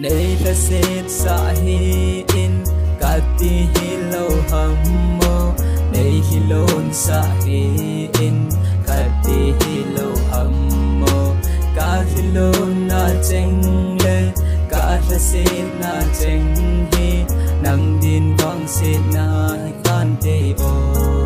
Nei la set sa hi in kati hi lo hammo Nei hi lon sa hi in kati hi lo hammo Ka hi lon na cheng le ka la set na cheng hi Nang din vang set na hi kan te o